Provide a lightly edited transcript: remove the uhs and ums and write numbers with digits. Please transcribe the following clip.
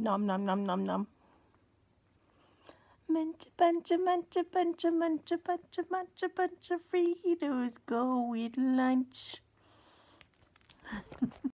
Nom nom nom nom nom. Munch, bunch, munch, bunch, munch, bunch, munch, bunch of Fritos go eat lunch.